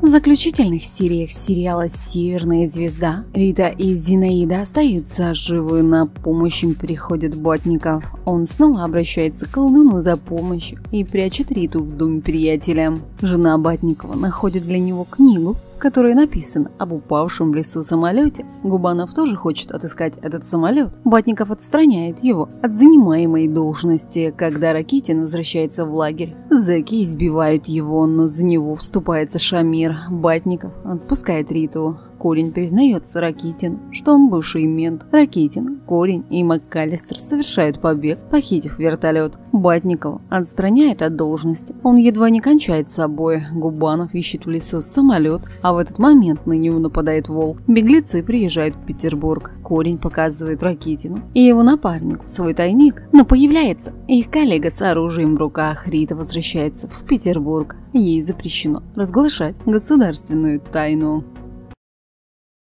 В заключительных сериях сериала «Северная звезда» Рита и Зинаида остаются живы, на помощь им приходит Ботников. Он снова обращается к колдуну за помощью и прячет Риту в доме приятеля. Жена Ботникова находит для него книгу, в которой написано об упавшем в лесу самолете. Губанов тоже хочет отыскать этот самолет. Ботников отстраняет его от занимаемой должности, когда Ракитин возвращается в лагерь. Зэки избивают его, но за него вступается Шамир. Ботников отпускает Риту. Корень признается Ракитину, что он бывший мент. Ракитин, Корень и МакКаллистер совершают побег, похитив вертолет. Ботникова отстраняет от должности. Он едва не кончает с собой. Губанов ищет в лесу самолет, а в этот момент на него нападает волк. Беглецы приезжают в Петербург. Корень показывает Ракитину и его напарнику свой тайник, но появляется их коллега с оружием в руках. Рита возвращается в Петербург. Ей запрещено разглашать государственную тайну.